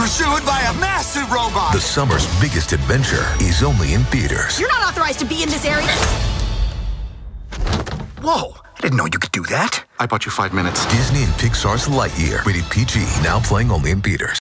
pursued by a massive robot. The summer's biggest adventure is only in theaters. You're not authorized to be in this area. Whoa, I didn't know you could do that. I bought you 5 minutes. Disney and Pixar's Lightyear, rated PG, now playing only in theaters.